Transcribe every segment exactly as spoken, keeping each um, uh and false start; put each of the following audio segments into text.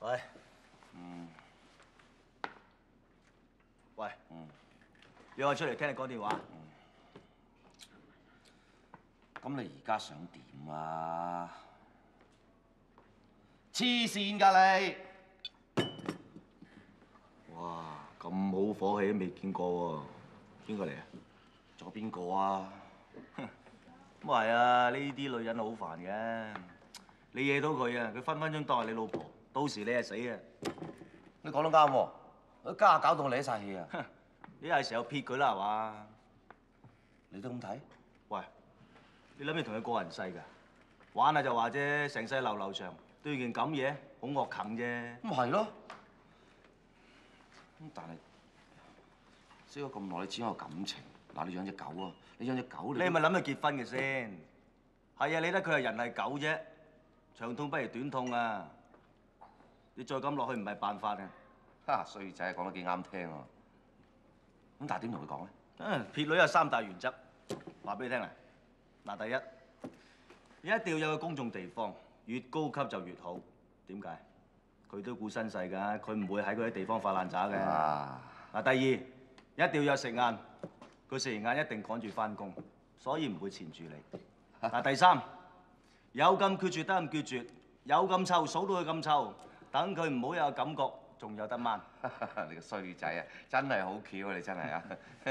喂。嗯。喂。嗯。約我出嚟聽你講電話。嗯。 咁你而家想點啊？黐線㗎你！ 哇，咁好火氣都未見過喎，邊個嚟啊？ 仲有邊個啊？ 咁係啊，呢啲女人好煩嘅。你惹到佢啊，佢分分鐘當係你老婆，到時你係死啊！ 你講得啱喎，家下搞到我嚟晒氣啊！ 你係時候撇佢啦，係嘛？ 你都咁睇？ 喂，你諗住同佢過人世㗎？玩下就話啫，成世流流長，對件咁嘢好惡啃啫。 咁係咯。咁但係識咗咁耐，你只有感情。嗱，你養隻狗啊，你養隻狗你。 你係咪諗住結婚嘅先？係啊，你得佢係人係狗啫，長痛不如短痛啊！你再咁落去唔係辦法嘅。 哈，衰仔講得幾啱聽喎。咁但係點同佢講咧？ 嗯，撇女有三大原則，話俾你聽啊！嗱，第一，一定要有個公眾地方，越高級就越好。點解？佢都顧身世㗎，佢唔會喺嗰啲地方發爛渣嘅。嗱，第二，一定要有食晏，佢食完晏一定趕住翻工，所以唔會纏住你。嗱，第三，有咁決絕得咁決絕，有咁臭數到佢咁臭，等佢唔好有感覺，仲有得掹。 你個衰仔啊，真係好巧啊！你真係啊！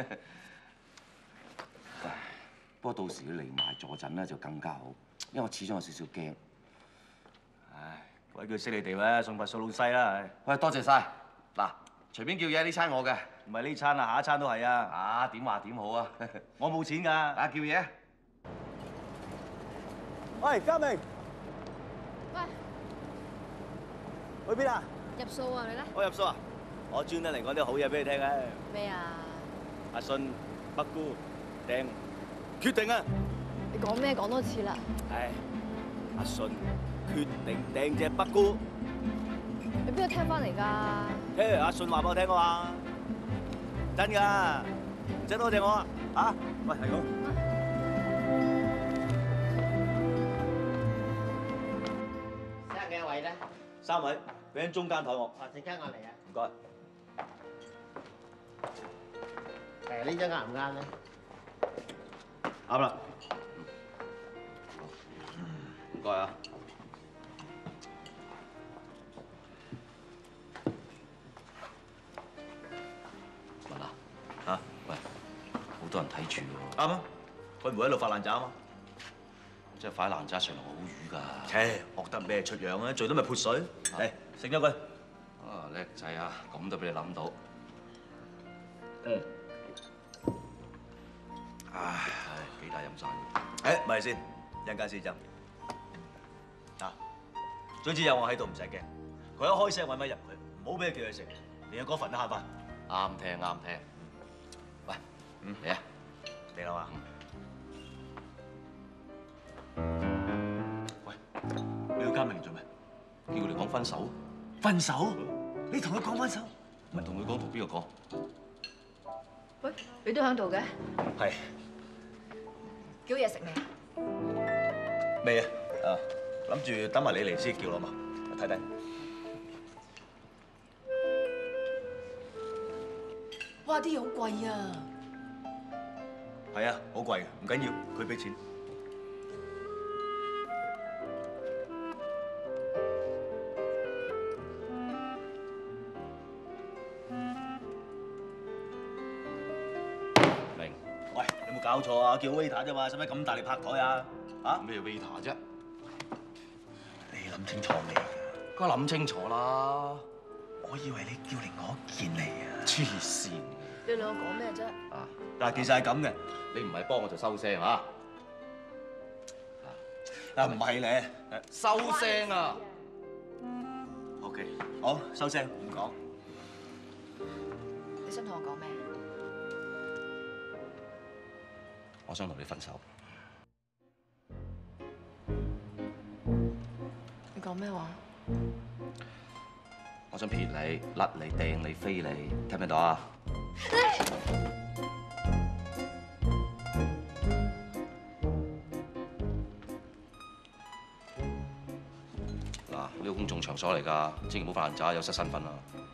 不過到時佢嚟埋坐陣咧就更加好，因為我始終有少少驚。 唉，鬼叫識你哋咩？送佛數老西啦！ 喂，多謝晒。嗱，隨便叫嘢呢餐我嘅， 唔係呢餐啊，下一餐都係啊！ 啊，點話點好啊！ 我冇錢㗎。 啊，叫嘢。 喂，嘉明。 喂。 去邊啊？ 入數啊，你咧？ 我入數啊！我專登嚟講啲好嘢俾你聽嘅。 咩啊？ 阿信、北姑、訂，決定啊！ 你講咩？講多次啦。 唉，阿信決定訂隻北姑。 你邊度聽翻嚟㗎？ 聽阿信話俾我聽嘅嘛，真㗎，唔使多謝我啊！嚇，喂，係咁。 生幾多位咧？ 三位，俾喺中間台我。 啊，陣間我嚟啊！ 唔該。 誒，呢張啱唔啱咧？ 啱啦。 唔該啊。文啊，嚇，喂，好多人睇住喎。 啱啊，佢唔會喺度發爛渣啊嘛。 即係快爛渣上嚟好魚㗎。 切，學得咩出樣啊？最多咪潑水。嚟，食咗佢。 啊，叻仔啊！咁都俾你諗到。 嗯。 唉，幾大飲晒。 誒，咪先，一陣間試針。啊，總之有我喺度唔使驚。佢一開聲揾咪入佢，唔好俾佢叫佢食，連個嗰份都慳翻。 啱聽啱聽。喂，嗯，嚟啊， 嚟啦嘛。喂，你要嘉明做咩？ 叫佢嚟講分手。 分手？你同佢講分手？ 咪同佢講，同邊個講？ 喂，你都喺度嘅？ 係。 叫嘢食未？ 未啊？啊，諗住等埋你嚟先叫啦嘛。睇睇。 哇！啲嘢好貴啊！ 係啊，好貴嘅，唔緊要，佢俾錢。 明。 喂，有冇搞錯啊？叫 waiter 啫嘛，使唔使咁大力拍台啊？啊？ 咩 waiter 啫？ 你諗清楚未？ 梗係諗清楚啦。 我以為你叫嚟我見你啊！ 黐線！ 你兩個講咩啫？ 啊！ 嗱，其實係咁嘅。 你唔係幫我就收聲啊！ 啊，唔係咧。 收聲啊 OK， 好，收聲，唔講。 你想同我講咩？ 我想同你分手。 你講咩話？ 我想撇你、甩你、掟你、飛你，聽唔聽到啊？嗱， 嗱，呢個公眾場所嚟㗎，千祈唔好發爛渣，有失身份啊！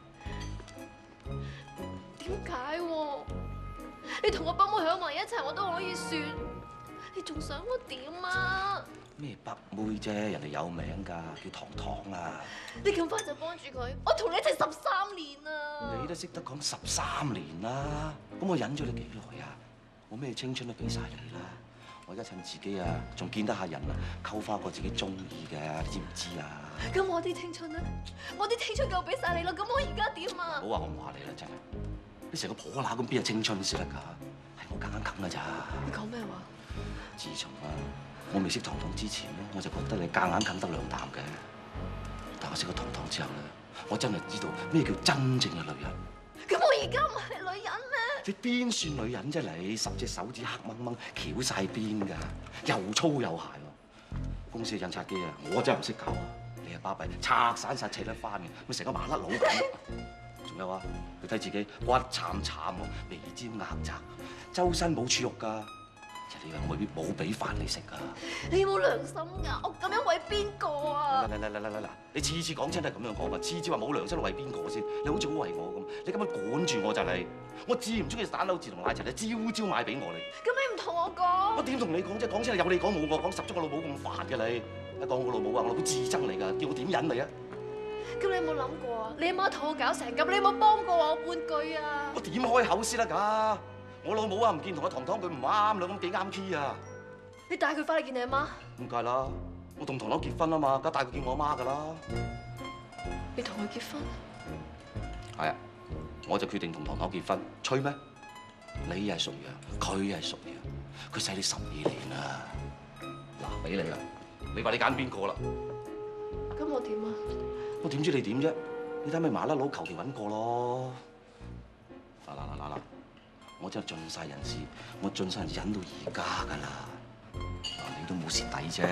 點解喎？你同我伯母響埋一齊，我都可以算。你仲想我點啊？ 咩北妹啫，人哋有名㗎，叫糖糖啊！ 你咁快就幫住佢？我同你一齊十三年啊！ 你都識得講十三年啦，咁我忍咗你幾耐啊？我咩青春都俾晒你啦！我而家趁自己啊，仲見得下人啊，溝翻個自己中意嘅，你知唔知啊？ 咁我啲青春咧，我啲青春夠俾晒你啦，咁我而家點啊？ 唔好話我唔話你啦，真係！你成個婆乸咁邊有青春先得㗎？係我夾硬啃㗎咋？ 你講咩話？ 自從啊，我未識糖糖之前咧，我就覺得你夾硬啃得兩啖嘅。但我識咗糖糖之後咧，我真係知道咩叫真正嘅女人。 咁我而家唔係女人咩？ 你邊算女人啫？你十隻手指黑掹掹，翹晒邊㗎，又粗又鞋喎。公司嘅印刷機啊，我真係唔識搞啊！你係巴閉，拆散晒砌得翻嘅，咪成個麻甩佬咁。仲有啊，你睇自己骨慘慘喎，眉尖額窄，周身冇處肉㗎。人哋話冇冇俾飯你食㗎。 你有冇良心㗎？我咁樣為邊個啊？ 嚟嚟嚟嚟嚟嗱！你次次講親都係咁樣講㗎，次次話冇良心，為邊個先？你好似好為我咁，你根本管住我就係你。我至唔中意蛋撻字同奶茶，你朝朝買俾我你。 咁你唔同我講？ 我點同你講啫？講真係有你講冇我講，十足個老母咁煩嘅你。一講我老母啊，我老母至憎你㗎，叫我點忍你啊？ 咁你有冇諗過啊？你阿媽同我搞成咁，你有冇幫過我半句啊？ 我點開口先得㗎？我老母啊，唔見同阿糖糖佢唔啱兩咁幾啱 key 啊！ 你帶佢翻嚟見你阿媽？ 唔計啦，我同糖糖結婚啊嘛，梗係帶佢見我阿媽㗎啦。 你同佢結婚？ 係啊，我就決定同糖糖結婚，吹咩？你係屬羊，佢係屬羊，佢細你十二年啊！嗱，俾你啦，你話你揀邊個啦？ 咁我點啊？ 我點知你點啫？你睇咪麻甩佬求其揾個咯！嗱嗱嗱嗱嗱！我真係盡晒人事，我盡晒人忍到而家㗎啦！嗱，你都冇蝕底啫。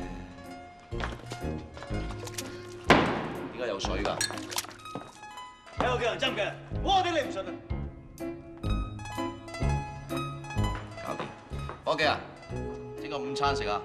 點解有水㗎？ 有叫人針嘅，我頂你唔順啊！ 搞掂。伙計啊，整個午餐食啊！